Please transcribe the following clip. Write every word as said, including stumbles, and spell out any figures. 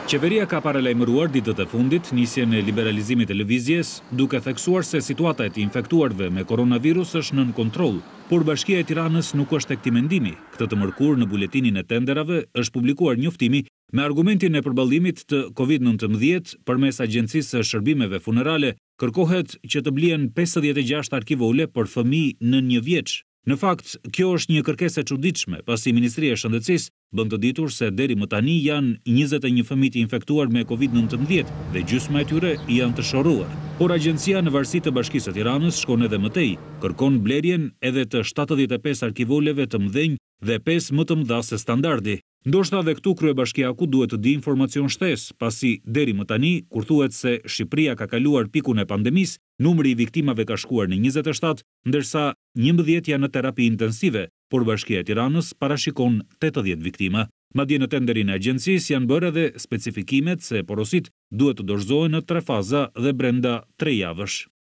Qeveria ka paralajmëruar ditët e fundit nisjen e liberalizimit të lëvizjes, duke theksuar se situata e të infektuarve me koronavirus është nën kontroll, por Bashkia e Tiranës nuk është tek këtij mendimi. Këtë të mërkurë në buletinin e tenderave është publikuar njoftimi me argumentin e përballimit të kovid nëntëmbëdhjetë përmes Agjencisë së Shërbimeve Funerale, kërkohet që të blihen pesëdhjetë e gjashtë arkivole për fëmijë nën një vjeç. Në fakt, kjo është një kërkesë e çuditshme, pasi Ministria e Shëndetësisë bën të ditur se deri më tani janë njëzet e një fëmijë të infektuar me kovid nëntëmbëdhjetë dhe gjysma e tyre janë të shorruar. Por agjencia në varësi të Bashkisë së Tiranës shkon edhe më tej, kërkon blerjen edhe të shtatëdhjetë e pesë arkivoleve të mëdhenj dhe pesë më të mëdha se standardi. Ndoshta dhe këtu kryebashkiaku duhet të di informacion shtesë, pasi deri më tani, kur thuhet se Shqipëria ka kaluar pikun e pandemisë, numri i viktimave ka shkuar në njëzet e shtatë, ndërsa njëmbëdhjetë janë në terapi intensive, por Bashkia e Tiranës parashikon tetëdhjetë viktima. Madje në tenderin e agjencisë janë bërë edhe specifikimet se porosit duhet të dorëzohen në tre faza dhe brenda tre javësh.